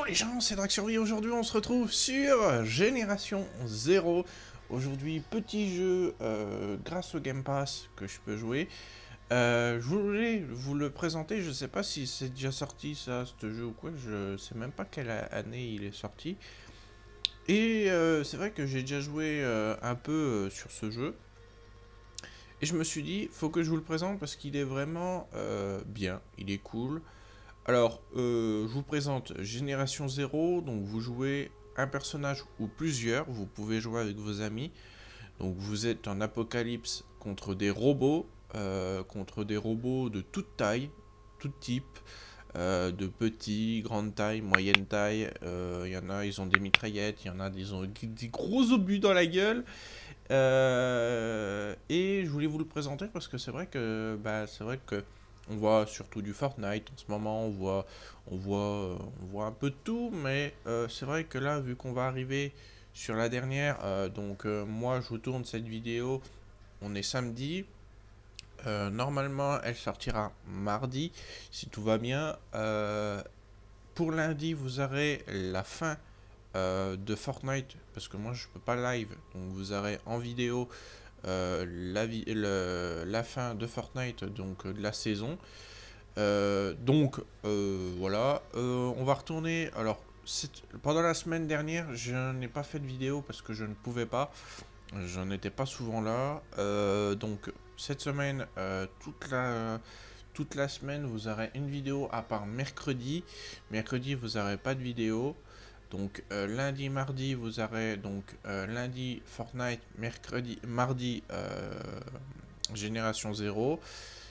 les gens, c'est Draxurvie. Aujourd'hui on se retrouve sur Génération 0. Aujourd'hui petit jeu grâce au Game Pass que je peux jouer. Je voulais vous le présenter, je sais pas si c'est déjà sorti ça, ce jeu ou quoi, je sais même pas quelle année il est sorti. Et c'est vrai que j'ai déjà joué un peu sur ce jeu. Et je me suis dit, faut que je vous le présente parce qu'il est vraiment bien, il est cool. Alors, je vous présente Génération 0, donc vous jouez un personnage ou plusieurs, vous pouvez jouer avec vos amis. Donc vous êtes en apocalypse contre des robots de toute taille, tout type, de petits, grande taille, moyenne taille. Il y en a, ils ont des mitraillettes, il y en a, ils ont des gros obus dans la gueule. Et je voulais vous le présenter parce que c'est vrai que on voit surtout du Fortnite en ce moment, on voit un peu de tout, mais c'est vrai que là, vu qu'on va arriver sur la dernière, moi je vous tourne cette vidéo, on est samedi. Normalement, elle sortira mardi, si tout va bien. Pour lundi, vous aurez la fin de Fortnite, parce que moi je peux pas live, donc vous aurez en vidéo la fin de Fortnite, donc de la saison. Voilà, on va retourner. Alors, pendant la semaine dernière, je n'ai pas fait de vidéo parce que je ne pouvais pas. J'en étais pas souvent là. Donc, cette semaine, toute la semaine, vous aurez une vidéo à part mercredi. Mercredi, vous n'aurez pas de vidéo. Donc, lundi, mardi, vous aurez donc lundi Fortnite, mardi Génération 0.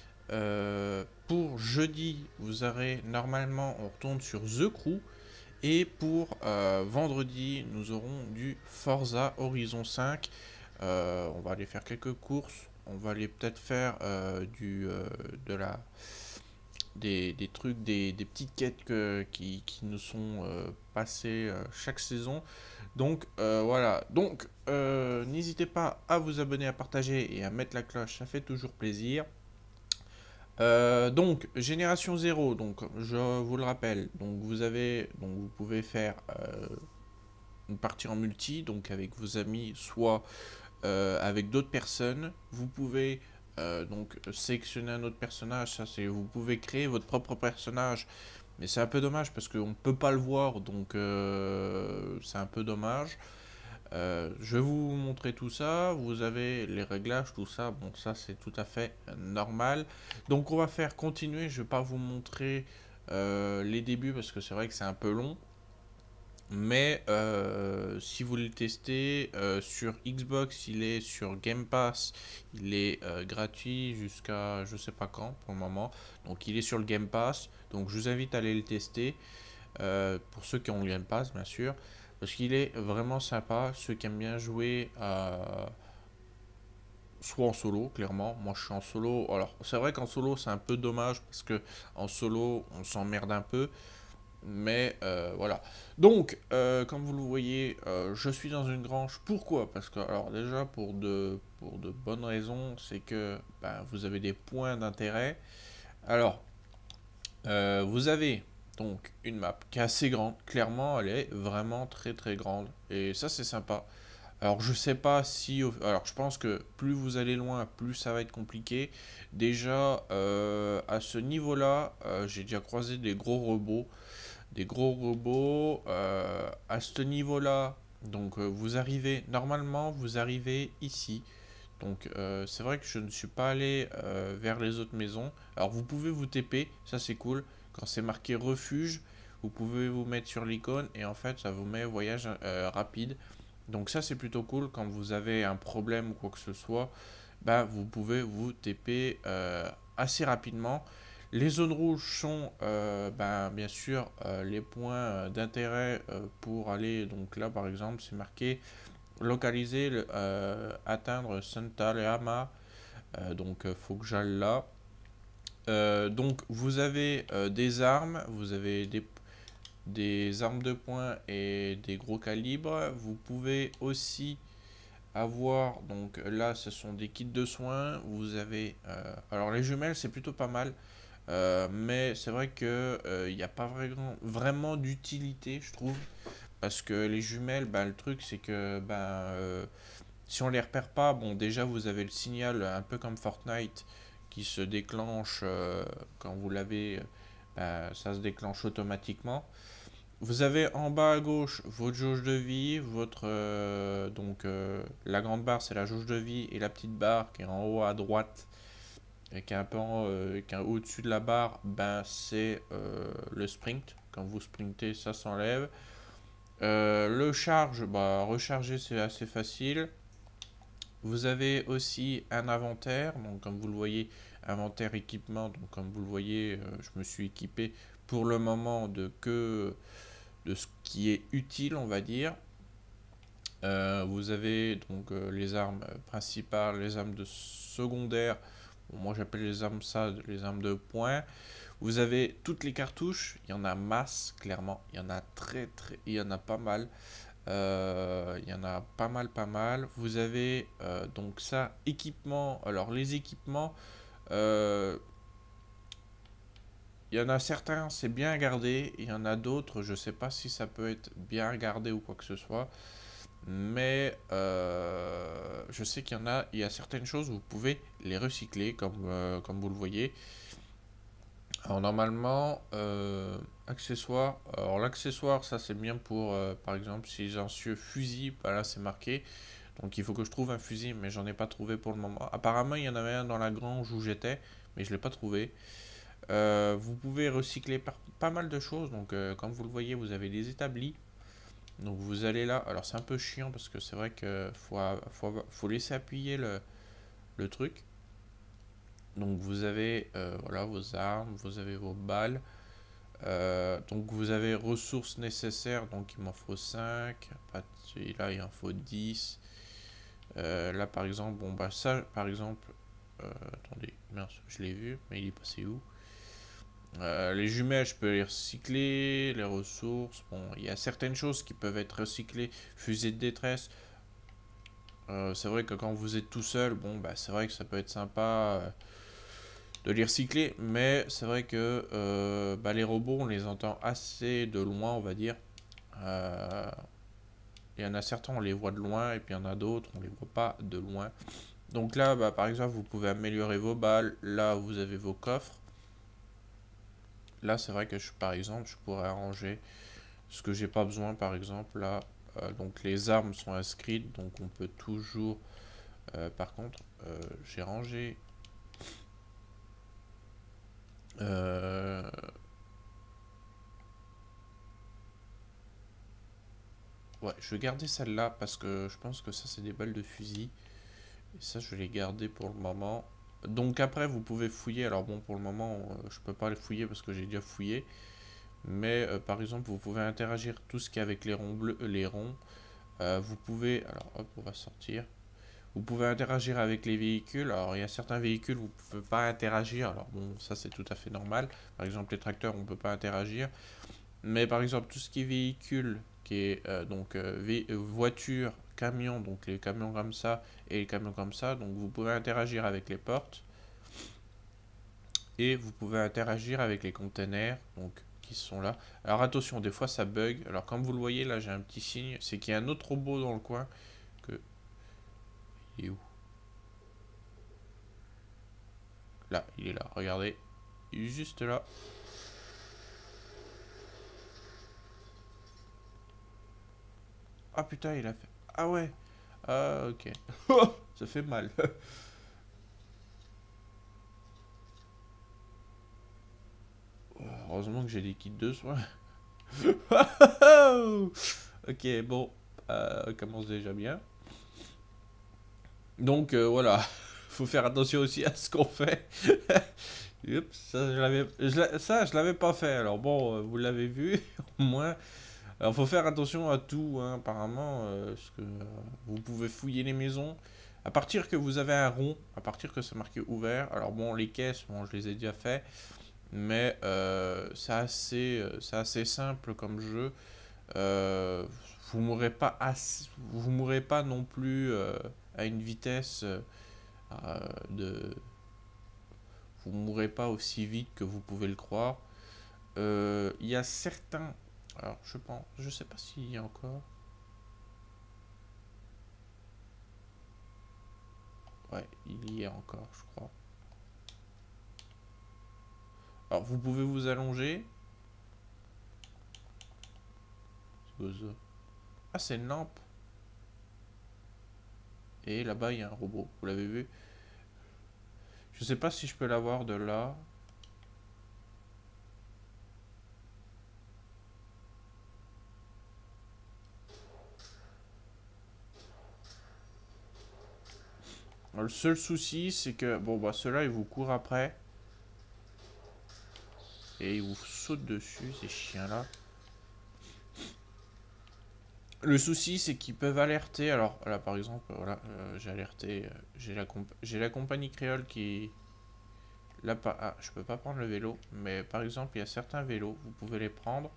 Pour jeudi, vous aurez normalement, on retourne sur The Crew. Et pour vendredi, nous aurons du Forza Horizon 5. On va aller faire quelques courses. On va aller peut-être faire des trucs, des petites quêtes qui nous sont passées chaque saison. Donc voilà. Donc n'hésitez pas à vous abonner, à partager et à mettre la cloche. Ça fait toujours plaisir. Donc, Génération 0, donc je vous le rappelle, donc vous pouvez faire une partie en multi, donc avec vos amis, soit avec d'autres personnes. Vous pouvez donc sélectionner un autre personnage, vous pouvez créer votre propre personnage, mais c'est un peu dommage parce qu'on ne peut pas le voir, donc c'est un peu dommage. Je vais vous montrer tout ça, vous avez les réglages, tout ça, bon ça c'est tout à fait normal. Donc on va faire continuer, je vais pas vous montrer les débuts parce que c'est vrai que c'est un peu long. Mais si vous le testez sur Xbox, il est sur Game Pass, il est gratuit jusqu'à je sais pas quand pour le moment. Donc il est sur le Game Pass, donc je vous invite à aller le tester. Pour ceux qui ont le Game Pass bien sûr, parce qu'il est vraiment sympa. Ceux qui aiment bien jouer soit en solo, clairement, moi je suis en solo. Alors c'est vrai qu'en solo c'est un peu dommage parce que en solo on s'emmerde un peu, mais voilà. Donc comme vous le voyez, je suis dans une grange. Pourquoi? Parce que alors déjà pour de bonnes raisons, c'est que vous avez des points d'intérêt. Alors vous avez donc une map qui est assez grande, clairement elle est vraiment très très grande et ça c'est sympa. Alors je sais pas si... Alors je pense que plus vous allez loin, plus ça va être compliqué. Déjà à ce niveau-là, j'ai déjà croisé des gros robots. Des gros robots à ce niveau-là. Donc vous arrivez, normalement vous arrivez ici. Donc c'est vrai que je ne suis pas allé vers les autres maisons. Alors vous pouvez vous TP, ça c'est cool. Quand c'est marqué refuge, vous pouvez vous mettre sur l'icône et en fait ça vous met voyage rapide. Donc ça c'est plutôt cool quand vous avez un problème ou quoi que ce soit. Vous pouvez vous TP assez rapidement. Les zones rouges sont bien sûr les points d'intérêt pour aller. Donc là par exemple c'est marqué localiser, atteindre Santa Leama. Donc faut que j'aille là. Donc vous avez des armes, vous avez des armes de poing et des gros calibres. Vous pouvez aussi avoir, donc là ce sont des kits de soins. Vous avez, alors les jumelles c'est plutôt pas mal. Mais c'est vrai que il n'y a pas vraiment d'utilité, je trouve. Parce que les jumelles, bah, le truc c'est que si on les repère pas, bon déjà vous avez le signal un peu comme Fortnite qui se déclenche quand vous l'avez, ça se déclenche automatiquement. Vous avez en bas à gauche votre jauge de vie, la grande barre c'est la jauge de vie et la petite barre qui est en haut à droite et qui est un peu qui est au-dessus de la barre, c'est le sprint. Quand vous sprintez, ça s'enlève. Le charge, recharger c'est assez facile. Vous avez aussi un inventaire, donc comme vous le voyez, inventaire équipement, donc comme vous le voyez, je me suis équipé pour le moment de ce qui est utile, on va dire. Vous avez donc les armes principales, les armes de secondaire, bon, moi j'appelle les armes ça, les armes de poing. Vous avez toutes les cartouches, il y en a masse, clairement, il y en a il y en a pas mal. Il y en a pas mal. Vous avez donc ça, équipement. Alors les équipements, euh, il y en a certains, c'est bien gardé. Il y en a d'autres, je sais pas si ça peut être bien gardé ou quoi que ce soit. Mais je sais il y a certaines choses, vous pouvez les recycler comme vous le voyez. Alors normalement, accessoires. Alors l'accessoire, ça c'est bien pour, par exemple, silencieux fusil. Bah, là c'est marqué. Donc il faut que je trouve un fusil, mais j'en ai pas trouvé pour le moment. Apparemment, il y en avait un dans la grange où j'étais, mais je l'ai pas trouvé. Vous pouvez recycler pas mal de choses. Donc comme vous le voyez, vous avez des établis. Donc vous allez là. Alors c'est un peu chiant parce que c'est vrai que faut laisser appuyer le truc. Donc vous avez voilà, vos armes, vous avez vos balles. Donc vous avez ressources nécessaires, donc il m'en faut 5. Là il en faut 10. Là par exemple, bon bah ça par exemple, attendez, mince, je l'ai vu, mais il est passé où? Les jumelles, je peux les recycler, les ressources, bon, il y a certaines choses qui peuvent être recyclées, fusée de détresse. C'est vrai que quand vous êtes tout seul, bon bah c'est vrai que ça peut être sympa de les recycler, mais c'est vrai que les robots on les entend assez de loin, on va dire. Euh, Il y en a certains, on les voit de loin, et puis il y en a d'autres, on les voit pas de loin. Donc là, par exemple, vous pouvez améliorer vos balles. Là, vous avez vos coffres. Là, c'est vrai que par exemple, je pourrais arranger ce que j'ai pas besoin, par exemple. Là, donc les armes sont inscrites, donc on peut toujours. Par contre, j'ai rangé. Euh, Ouais, je vais garder celle-là parce que je pense que ça, c'est des balles de fusil. Et ça, je vais les garder pour le moment. Donc après, vous pouvez fouiller. Alors bon, pour le moment, je peux pas les fouiller parce que j'ai déjà fouillé. Mais par exemple, vous pouvez interagir tout ce qui est avec les ronds bleus, les ronds. Vous pouvez, alors hop, on va sortir. Vous pouvez interagir avec les véhicules. Alors il y a certains véhicules, vous ne pouvez pas interagir. Alors bon, ça c'est tout à fait normal. Par exemple, les tracteurs, on ne peut pas interagir. Mais par exemple, tout ce qui est véhicule, qui est voiture, camion, donc les camions comme ça et les camions comme ça, donc vous pouvez interagir avec les portes et vous pouvez interagir avec les containers, donc qui sont là. Alors attention, des fois ça bug. Alors comme vous le voyez, là j'ai un petit signe, c'est qu'il y a un autre robot dans le coin. Que... Il est où? Là, il est là, regardez. Il est juste là. Ah putain, il a fait... Ah ouais. Ah ok. Ça fait mal. Heureusement que j'ai des kits de soins. Ok, bon, on commence déjà bien. Donc voilà, faut faire attention aussi à ce qu'on fait. Oups, ça je l'avais pas fait. Alors bon, vous l'avez vu au moins. Alors faut faire attention à tout, hein, apparemment, parce que vous pouvez fouiller les maisons. À partir que vous avez un rond, à partir que c'est marqué ouvert. Alors bon, les caisses, bon, je les ai déjà fait, mais c'est assez simple comme jeu. Euh, vous mourrez pas non plus à une vitesse de, vous mourrez pas aussi vite que vous pouvez le croire. Il y a certains... Alors, je pense... Je sais pas s'il y a encore... Ouais, il y a encore, je crois. Alors, vous pouvez vous allonger. C'est quoi ça? Ah, c'est une lampe. Et là-bas, il y a un robot. Vous l'avez vu? Je sais pas si je peux l'avoir de là. Alors, le seul souci, c'est que... Bon, bah, ceux-là, ils vous courent après. Et ils vous sautent dessus, ces chiens-là. Le souci, c'est qu'ils peuvent alerter. Alors, là, par exemple, voilà, j'ai alerté. J'ai la compagnie créole qui... Là, ah, je peux pas prendre le vélo. Mais, par exemple, il y a certains vélos. Vous pouvez les prendre.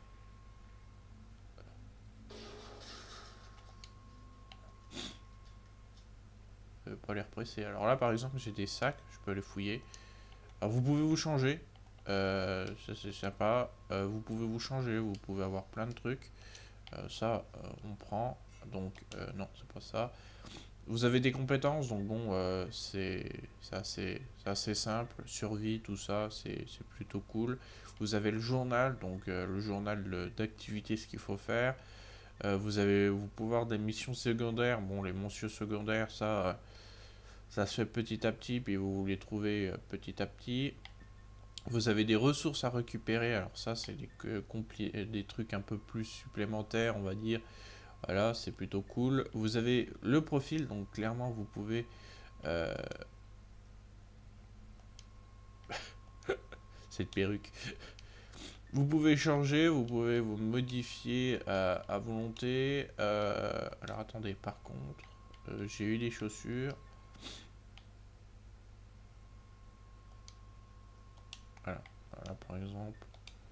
Pas les represser. Alors là, par exemple, j'ai des sacs. Je peux les fouiller. Alors, vous pouvez vous changer. Ça, c'est sympa. Vous pouvez vous changer. Vous pouvez avoir plein de trucs. Ça, on prend. Donc, non, c'est pas ça. Vous avez des compétences, donc bon, c'est assez simple. Survie, tout ça, c'est plutôt cool. Vous avez le journal, donc le journal d'activité, ce qu'il faut faire. Vous pouvez avoir des missions secondaires. Bon, les missions secondaires, ça se fait petit à petit, puis vous les trouvez petit à petit. Vous avez des ressources à récupérer. Alors ça, c'est des trucs un peu plus supplémentaires, on va dire. Voilà, c'est plutôt cool. Vous avez le profil, donc clairement, vous pouvez... euh, cette perruque. Vous pouvez changer, vous pouvez vous modifier à volonté. Alors attendez, par contre, j'ai eu des chaussures. Voilà, voilà par exemple.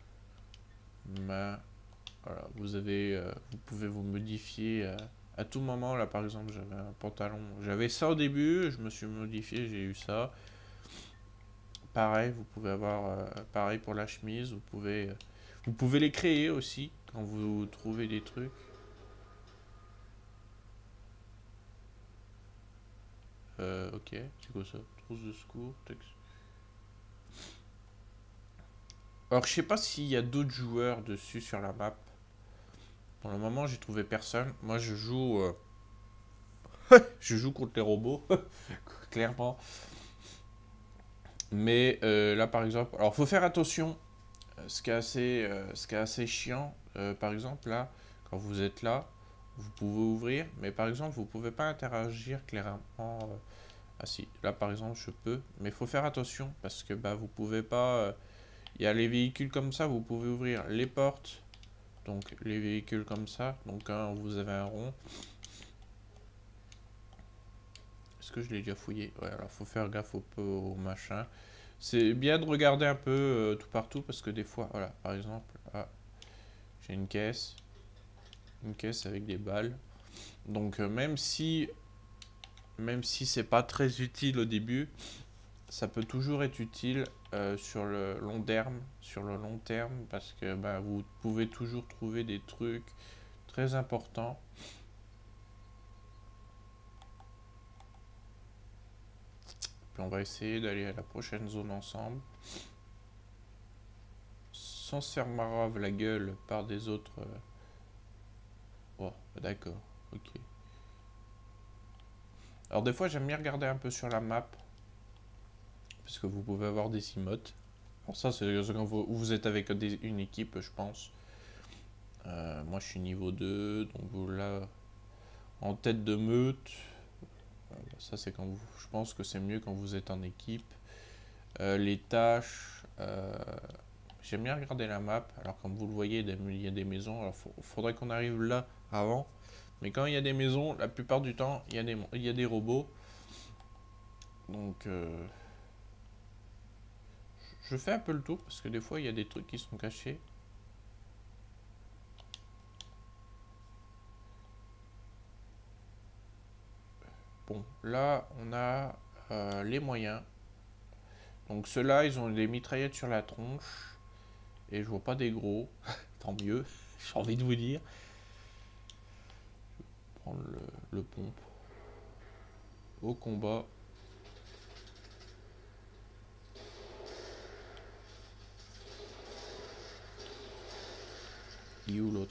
Voilà, vous pouvez vous modifier à tout moment. Là, par exemple, j'avais un pantalon. J'avais ça au début, je me suis modifié, j'ai eu ça. Pareil, vous pouvez avoir pareil pour la chemise. Vous pouvez les créer aussi quand vous trouvez des trucs. Ok, c'est quoi ça? Trousse de secours, texte. Alors, je sais pas s'il y a d'autres joueurs dessus sur la map. Pour le moment, j'ai trouvé personne. Moi, je joue contre les robots, clairement. Mais là, par exemple, alors faut faire attention. Ce qui est assez chiant, par exemple, là, quand vous êtes là, vous pouvez ouvrir, mais par exemple, vous pouvez pas interagir clairement. Ah si, là, par exemple, je peux, mais il faut faire attention parce que bah, vous pouvez pas. Il y a les véhicules comme ça, vous pouvez ouvrir les portes. Donc les véhicules comme ça, donc quand vous avez un rond. Est-ce que je l'ai déjà fouillé? Ouais, alors faut faire gaffe au machin. C'est bien de regarder un peu tout partout parce que des fois, voilà, par exemple, ah, j'ai une caisse avec des balles. Donc même si c'est pas très utile au début, ça peut toujours être utile sur le long terme, parce que bah, vous pouvez toujours trouver des trucs très importants. Puis on va essayer d'aller à la prochaine zone ensemble, sans se faire marave la gueule par des autres. Oh, d'accord, ok. Alors des fois j'aime bien regarder un peu sur la map, parce que vous pouvez avoir des emotes. Alors ça c'est quand vous êtes avec une équipe, je pense. Moi je suis niveau 2, donc vous là en tête de meute. Ça c'est quand vous, je pense que c'est mieux quand vous êtes en équipe. Les tâches, j'aime bien regarder la map. Alors comme vous le voyez, il y a des maisons. Alors faudrait qu'on arrive là avant. Mais quand il y a des maisons, la plupart du temps, il y a des robots. Donc je fais un peu le tour parce que des fois il y a des trucs qui sont cachés. Bon, là on a les moyens. Donc ceux-là, ils ont des mitraillettes sur la tronche. Et je vois pas des gros. Tant mieux, j'ai envie de vous dire. Prendre le pompe. Au combat. Il est où l'autre?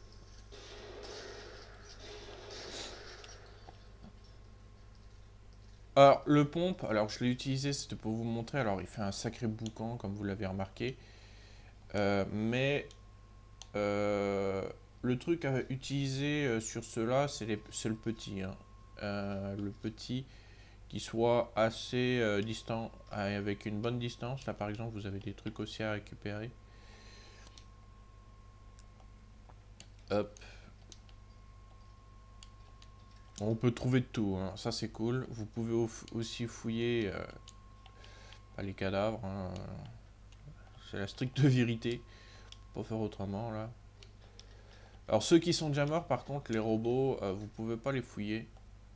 Alors, le pompe, alors je l'ai utilisé, c'était pour vous montrer. Alors, il fait un sacré boucan, comme vous l'avez remarqué. Mais le truc à utiliser sur cela, c'est le petit. Hein. Le petit qui soit assez distant, avec une bonne distance. Là, par exemple, vous avez des trucs aussi à récupérer. Hop. On peut trouver de tout, hein. Ça c'est cool. Vous pouvez aussi fouiller les cadavres. Hein. C'est la stricte vérité. Pas faire autrement là. Alors ceux qui sont déjà morts, par contre, les robots, vous pouvez pas les fouiller.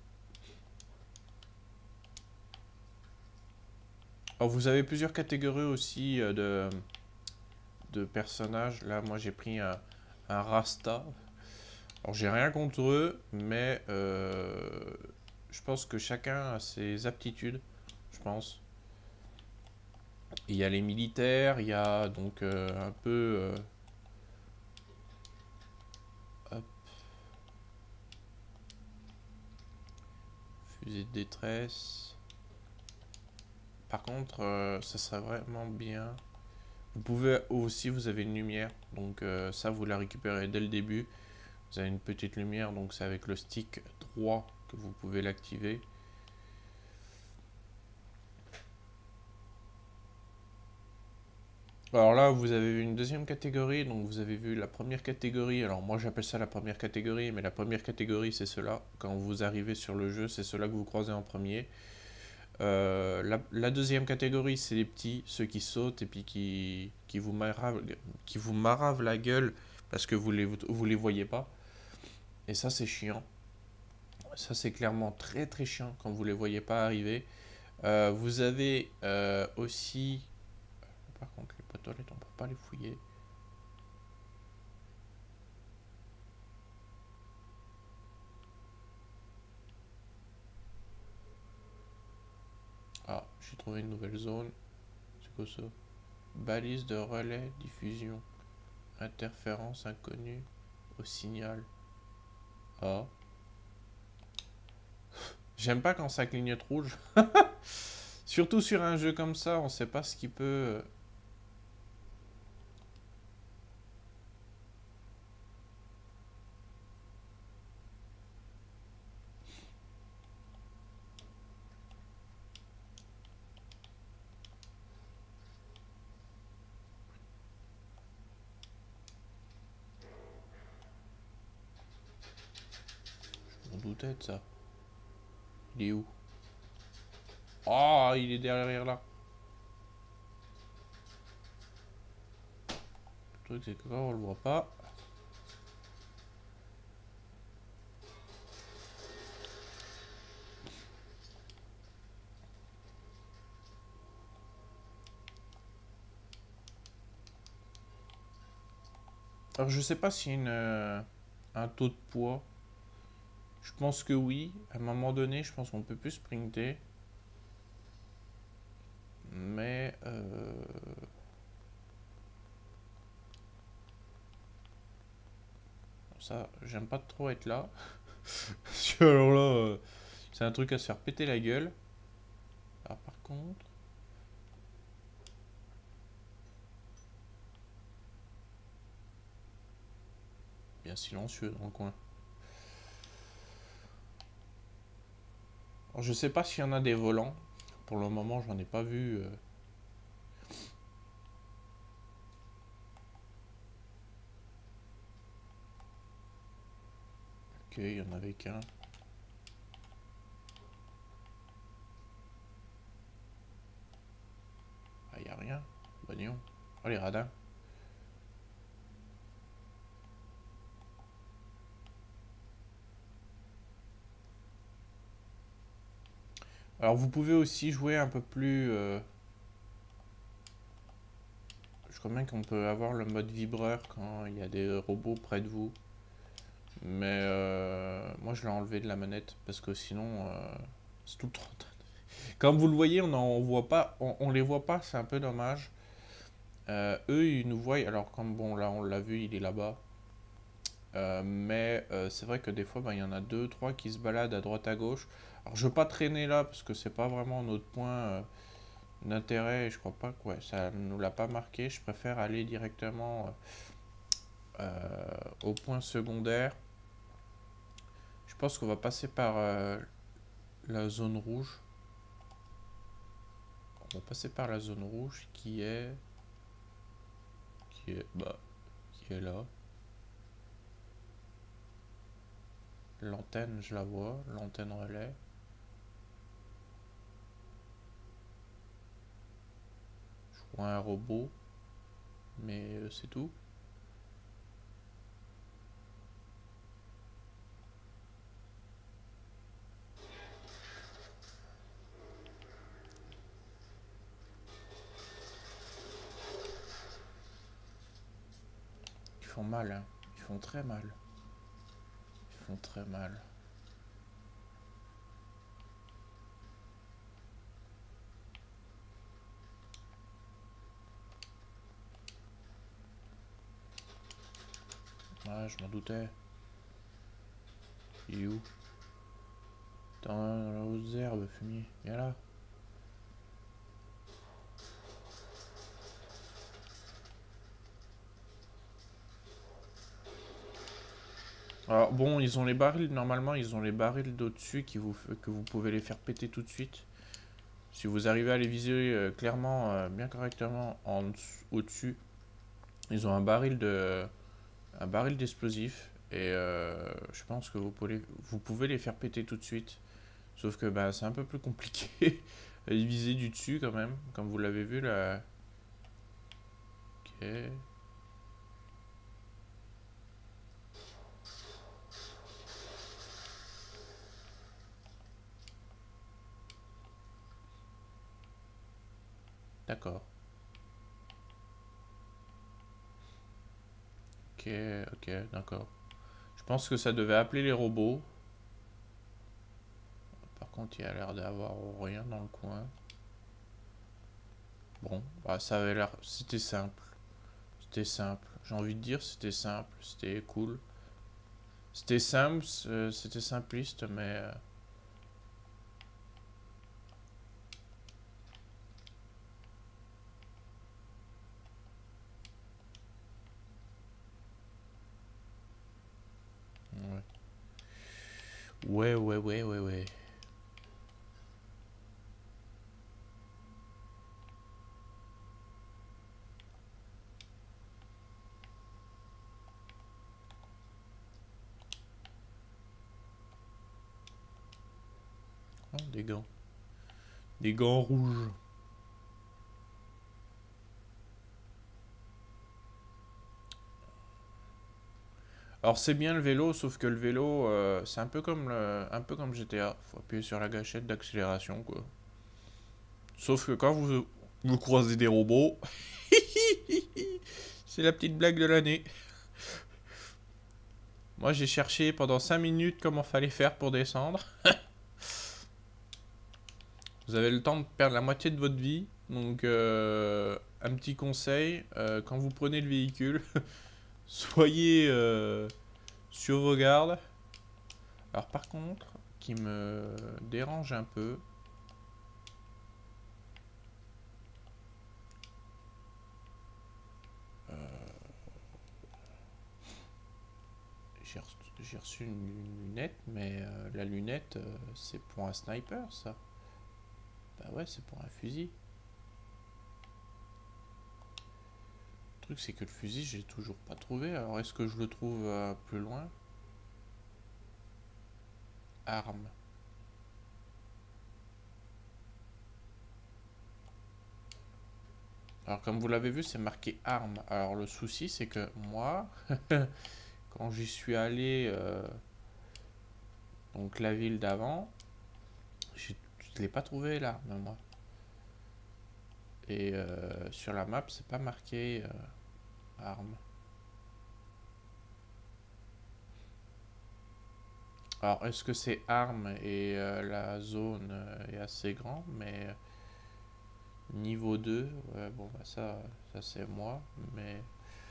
Alors vous avez plusieurs catégories aussi de personnages. Là, moi j'ai pris un Rasta. Alors j'ai rien contre eux, mais je pense que chacun a ses aptitudes, je pense. Il y a les militaires, il y a donc un peu... hop, fusée de détresse. Par contre, ça serait vraiment bien. Vous pouvez aussi, vous avez une lumière, donc ça vous la récupérez dès le début. Vous avez une petite lumière, donc c'est avec le stick droit que vous pouvez l'activer. Alors là, vous avez vu une deuxième catégorie, donc vous avez vu la première catégorie. Alors moi j'appelle ça la première catégorie, mais la première catégorie c'est cela. Quand vous arrivez sur le jeu, c'est cela que vous croisez en premier. La deuxième catégorie, c'est les petits, ceux qui sautent et puis qui vous maravent la gueule parce que vous les voyez pas. Et ça, c'est chiant. Ça, c'est clairement très très chiant quand vous les voyez pas arriver. Vous avez aussi... Par contre, les potolettes, on peut pas les fouiller. Ah, j'ai trouvé une nouvelle zone. C'est quoi ça? Balise de relais, diffusion. Interférence inconnue au signal. Ah. J'aime pas quand ça clignote rouge. Surtout sur un jeu comme ça, on sait pas ce qui peut... Je m'en doutais de ça. Il est où? Ah, il est derrière là. Le truc c'est que quand on le voit pas... Alors je sais pas s'il y a un taux de poids. Je pense que oui. À un moment donné, je pense qu'on peut plus sprinter. Mais... ça, j'aime pas trop être là. Parce que alors là, c'est un truc à se faire péter la gueule. Alors par contre... Bien silencieux dans le coin. Alors, je sais pas s'il y en a des volants. Pour le moment, j'en ai pas vu. Ok, il y en avait qu'un. Ah, il y a rien. Voyons. Oh, les radins. Alors, vous pouvez aussi jouer un peu plus crois bien qu'on peut avoir le mode vibreur quand il y a des robots près de vous. Mais moi je l'ai enlevé de la manette parce que sinon c'est tout le temps. Comme vous le voyez, on voit pas, on les voit pas, c'est un peu dommage. Eux ils nous voient, alors comme bon là on l'a vu, il est là-bas. Mais c'est vrai que des fois il y en a deux, trois qui se baladent à droite à gauche. Alors je veux pas traîner là parce que c'est pas vraiment notre point d'intérêt. Et je crois pas que ouais, ça nous l'a pas marqué. Je préfère aller directement au point secondaire. Je pense qu'on va passer par la zone rouge. On va passer par la zone rouge qui est là. L'antenne, je la vois, l'antenne relais. Je vois un robot, mais c'est tout. Ils font mal, hein. Ils font très mal. Ils font très mal. Ouais, je m'en doutais. Il est où? Dans la haute herbe, fumier. Viens là. Alors bon, ils ont les barils, normalement ils ont les barils d'au-dessus que vous pouvez les faire péter tout de suite. Si vous arrivez à les viser clairement, bien correctement au-dessus, ils ont un baril d'explosifs. Et je pense que vous pouvez les faire péter tout de suite. Sauf que bah, c'est un peu plus compliqué à les viser du dessus quand même, comme vous l'avez vu là. Ok. D'accord. Ok, ok, d'accord. Je pense que ça devait appeler les robots. Par contre, il y a l'air d'avoir rien dans le coin. Bon, bah, ça avait l'air... C'était simple. C'était simple. J'ai envie de dire c'était simple. C'était cool. C'était simple, c'était simpliste, mais... ouais. Ouais, ouais, ouais, ouais, ouais. Oh, des gants. Des gants rouges. Alors c'est bien le vélo, sauf que le vélo, c'est un peu comme GTA. Faut appuyer sur la gâchette d'accélération, quoi. Sauf que quand vous croisez des robots, c'est la petite blague de l'année. Moi j'ai cherché pendant 5 minutes comment fallait faire pour descendre. Vous avez le temps de perdre la moitié de votre vie. Donc un petit conseil, quand vous prenez le véhicule, soyez sur vos gardes. Alors par contre, qui me dérange un peu, j'ai reçu une lunette, mais la lunette, c'est pour un sniper, ça. Bah ouais, c'est pour un fusil. Le truc, c'est que le fusil, j'ai toujours pas trouvé. Alors, est-ce que je le trouve plus loin? Arme. Alors, comme vous l'avez vu, c'est marqué arme. Alors, le souci, c'est que moi, quand j'y suis allé, donc la ville d'avant, je ne l'ai pas trouvé l'arme, moi. Et sur la map, c'est pas marqué armes. Alors, est-ce que c'est armes et la zone est assez grande, mais niveau 2, ouais, bon, bah ça c'est moi, mais...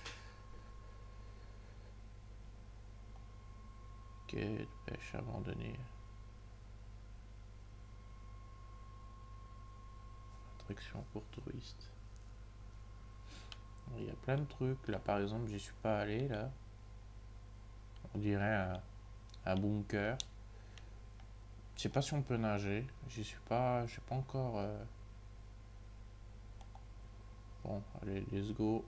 Quai de pêche abandonné. Attraction pour touristes. Il y a plein de trucs. Là, par exemple, j'y suis pas allé, là. On dirait un bunker. Je sais pas si on peut nager. J'y suis pas... J'ai pas encore... Bon, allez, let's go.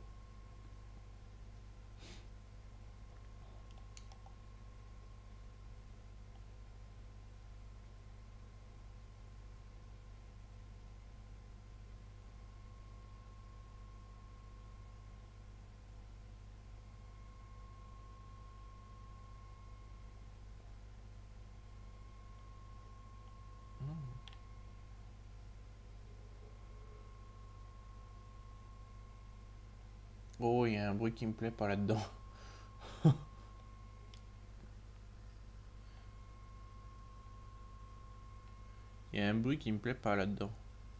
Oh, il y a un bruit qui me plaît pas là-dedans. Il y a un bruit qui me plaît pas là-dedans.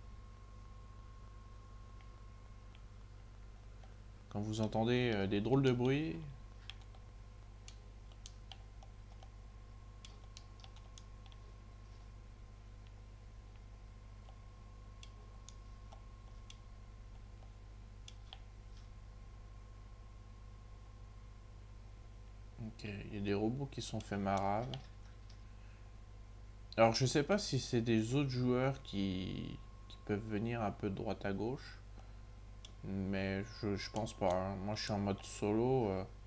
Quand vous entendez des drôles de bruits... Ok, il y a des robots qui sont faits marave. Alors je sais pas si c'est des autres joueurs qui peuvent venir un peu de droite à gauche. Mais je pense pas, hein. Moi je suis en mode solo.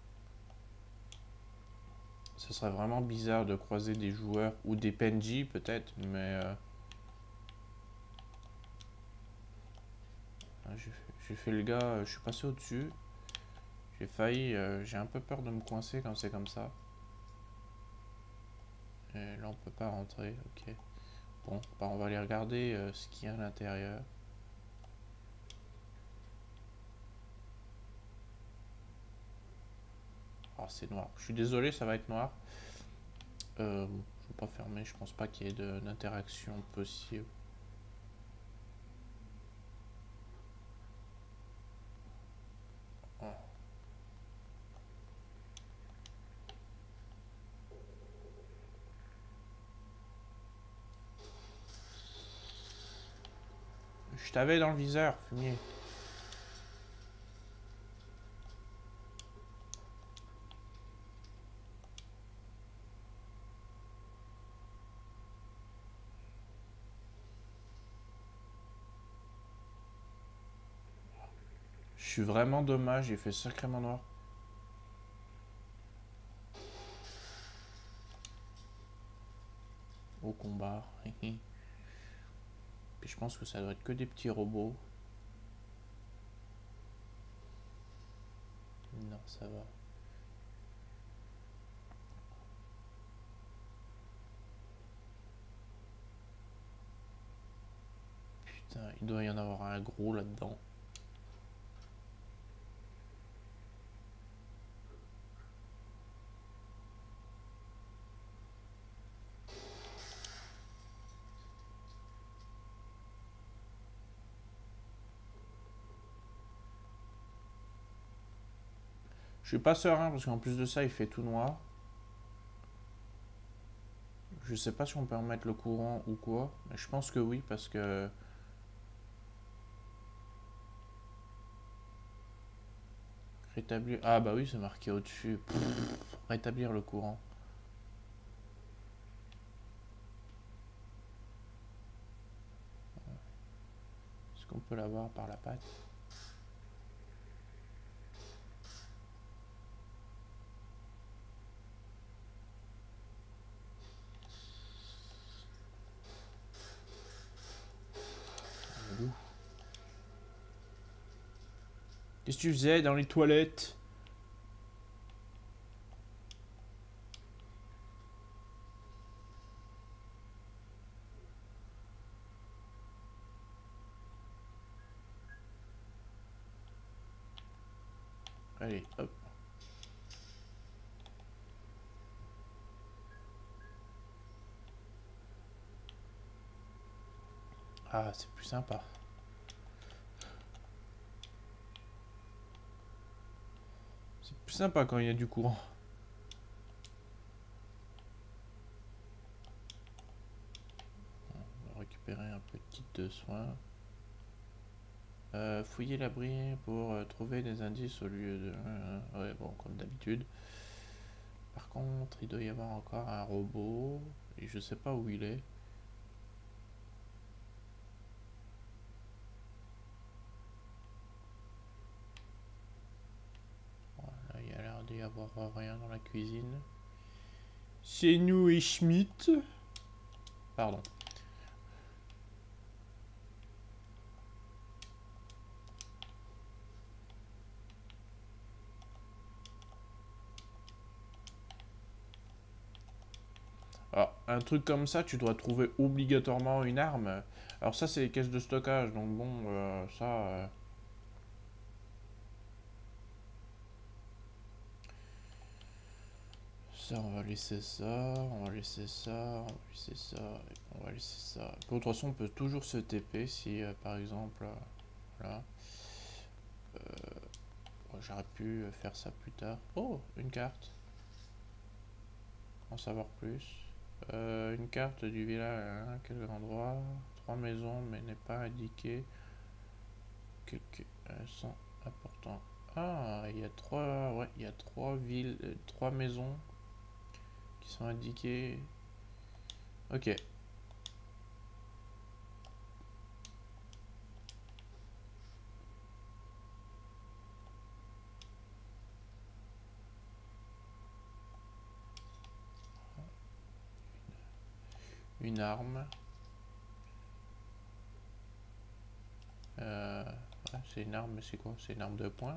Ce serait vraiment bizarre de croiser des joueurs ou des PNJ peut-être. Mais j'ai fait le gars, je suis passé au-dessus. J'ai failli, j'ai un peu peur de me coincer quand c'est comme ça. Et là on peut pas rentrer, ok. Bon, bah on va aller regarder ce qu'il y a à l'intérieur. Ah, c'est noir. Je suis désolé, ça va être noir. Je ne vais pas fermer, je pense pas qu'il y ait d'interaction possible. Oh. Je t'avais dans le viseur, fumier. Je suis vraiment dommage, il fait sacrément noir. Au combat. Puis je pense que ça doit être que des petits robots. Non, ça va. Putain, il doit y en avoir un gros là-dedans. Je suis pas serein parce qu'en plus de ça, il fait tout noir. Je sais pas si on peut remettre le courant ou quoi, mais je pense que oui parce que... Rétablir... Ah bah oui, c'est marqué au-dessus. Rétablir le courant. Est-ce qu'on peut l'avoir par la patte? Qu'est-ce que tu faisais dans les toilettes? Allez, hop. Ah, c'est plus sympa. C'est plus sympa quand il y a du courant. On va récupérer un petit de soin. Fouiller l'abri pour trouver des indices au lieu de... ouais, bon, comme d'habitude. Par contre, il doit y avoir encore un robot. Et je sais pas où il est. Voilà, il y a l'air d'y avoir rien dans la cuisine. C'est nous et Schmitt. Pardon. Alors, un truc comme ça, tu dois trouver obligatoirement une arme. Alors ça, c'est les caisses de stockage, donc bon, ça... ça, on va laisser ça, on va laisser ça, on va laisser ça, et on va laisser ça. De toute façon, on peut toujours se TP si, par exemple, voilà. J'aurais pu faire ça plus tard. Oh, une carte. En savoir plus. Une carte du village, hein, quel endroit? 3 maisons, mais n'est pas indiqué. Quelques sont importants. Ah, il y a trois, ouais, il y a 3 villes, 3 maisons qui sont indiquées. Ok. Une arme. Ouais, c'est une arme, mais c'est quoi? C'est une arme de pointe.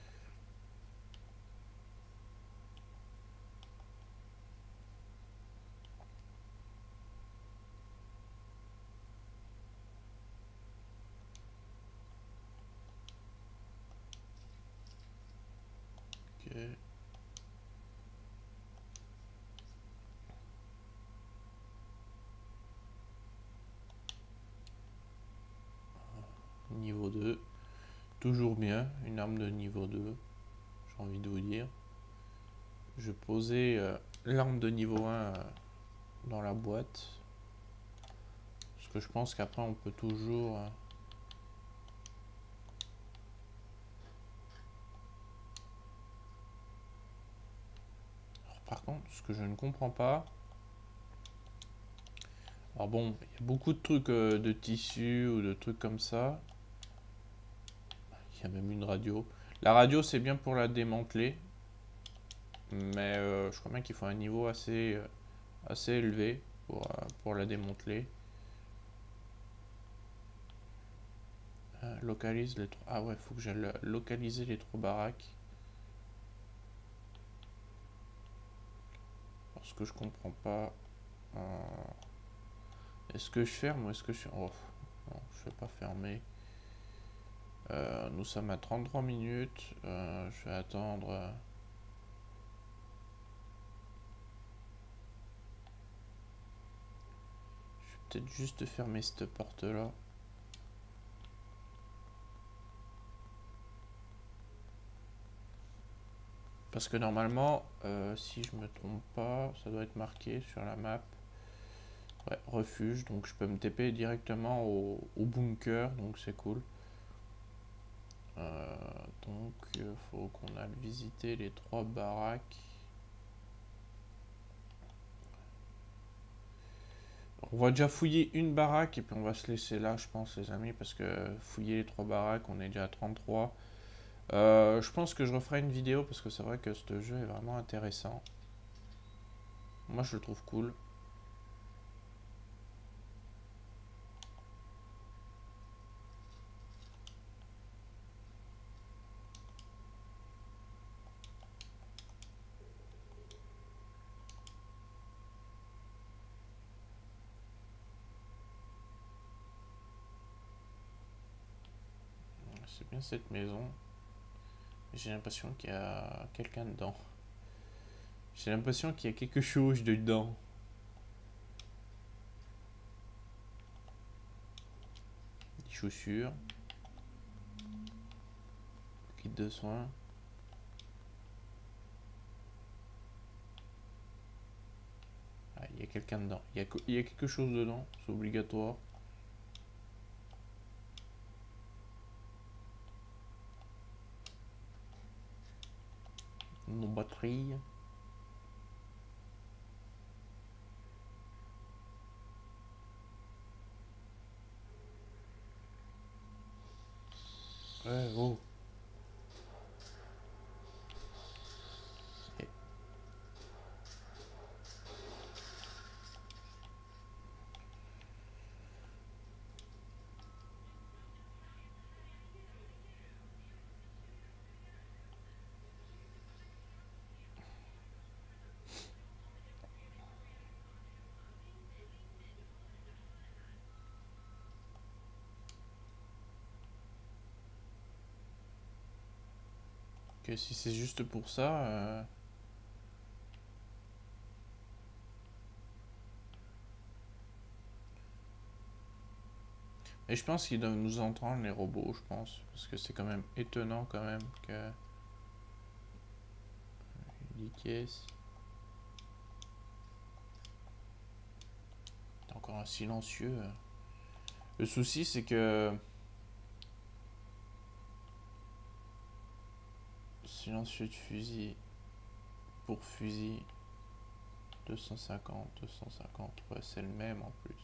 Ok. Niveau 2. Toujours bien, une arme de niveau 2. J'ai envie de vous dire. Je posais l'arme de niveau 1 dans la boîte. Parce que je pense qu'après on peut toujours... Alors, par contre, ce que je ne comprends pas... Alors bon, il y a beaucoup de trucs de tissu ou de trucs comme ça. Il y a même une radio. La radio, c'est bien pour la démanteler. Mais je crois bien qu'il faut un niveau assez élevé pour la démanteler. Localise les trois... Ah ouais, faut que j'aille localiser les 3 baraques. Parce que je comprends pas... Est-ce que je ferme ou est-ce que je... Oh, non, je vais pas fermer. Nous sommes à 33 minutes. Je vais attendre... Je vais peut-être juste fermer cette porte-là. Parce que normalement, si je me trompe pas, ça doit être marqué sur la map. Ouais, refuge, donc je peux me TP directement au bunker, donc c'est cool. Donc il faut qu'on aille visiter les 3 baraques. On va déjà fouiller une baraque et puis on va se laisser là, je pense, les amis, parce que fouiller les 3 baraques, on est déjà à 33. Je pense que je referai une vidéo parce que c'est vrai que ce jeu est vraiment intéressant. Moi, je le trouve cool. C'est bien cette maison. J'ai l'impression qu'il y a quelqu'un dedans. J'ai l'impression qu'il y a quelque chose dedans. Des chaussures. Kit de soins. Ah, il y a quelqu'un dedans. Il y a quelque chose dedans. C'est obligatoire. Nos batteries. Ouais, oh. Que si c'est juste pour ça... Et je pense qu'ils doivent nous entendre, les robots, je pense. Parce que c'est quand même étonnant, quand même, que... 10 caisses. C'est encore un silencieux. Le souci, c'est que... Silencieux de fusil. Pour fusil. 250, 250. Ouais, c'est le même en plus.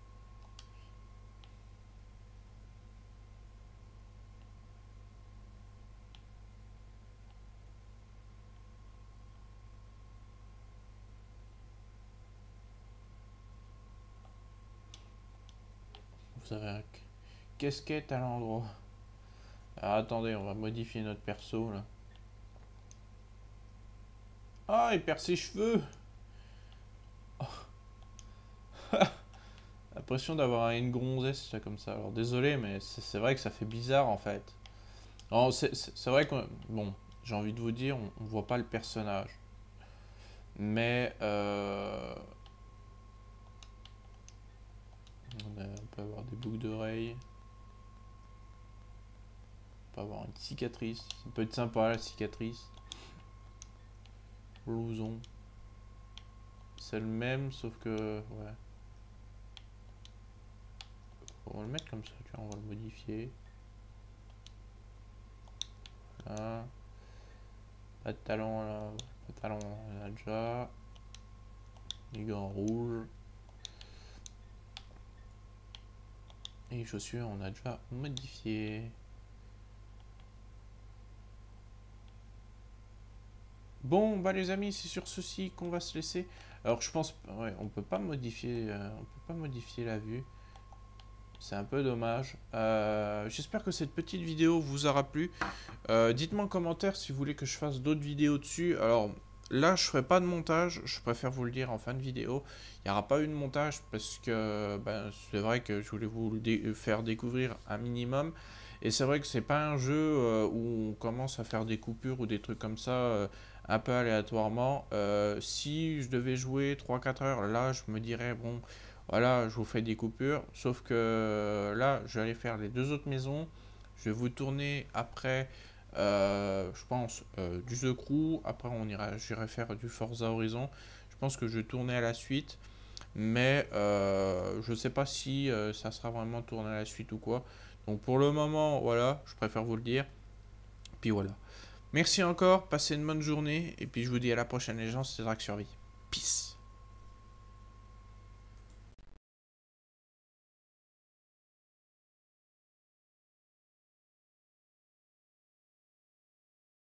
Vous avez un casquette à l'endroit. Alors attendez, on va modifier notre perso là. Ah, il perd ses cheveux. L'impression d'avoir une gonzesse là, comme ça. Alors désolé, mais c'est vrai que ça fait bizarre en fait. C'est vrai que... Bon, j'ai envie de vous dire, on voit pas le personnage. Mais... on peut avoir des boucles d'oreilles. On peut avoir une cicatrice. Ça peut être sympa la cicatrice. Blouson. C'est le même, sauf que... Ouais. On va le mettre comme ça, tu vois, on va le modifier. Voilà. Pas de talon là. Pas de talon, on a déjà. Les gants rouges. Et les chaussures, on a déjà modifié. Bon, bah les amis, c'est sur ceci qu'on va se laisser. Alors je pense, ouais, on peut pas modifier la vue. C'est un peu dommage. J'espère que cette petite vidéo vous aura plu. Dites-moi en commentaire si vous voulez que je fasse d'autres vidéos dessus. Alors là, je ferai pas de montage. Je préfère vous le dire en fin de vidéo. Il n'y aura pas eu de montage parce que ben, c'est vrai que je voulais vous le faire découvrir un minimum. Et c'est vrai que c'est pas un jeu où on commence à faire des coupures ou des trucs comme ça un peu aléatoirement. Si je devais jouer 3-4 heures, là, je me dirais, bon... Voilà, je vous fais des coupures, sauf que là, je vais aller faire les deux autres maisons. Je vais vous tourner après, je pense, du The Crew. Après, j'irai faire du Forza Horizon. Je pense que je vais tourner à la suite. Mais je ne sais pas si ça sera vraiment tourné à la suite ou quoi. Donc pour le moment, voilà, je préfère vous le dire. Puis voilà. Merci encore, passez une bonne journée. Et puis je vous dis à la prochaine les gens, c'était Drac Survie. Peace.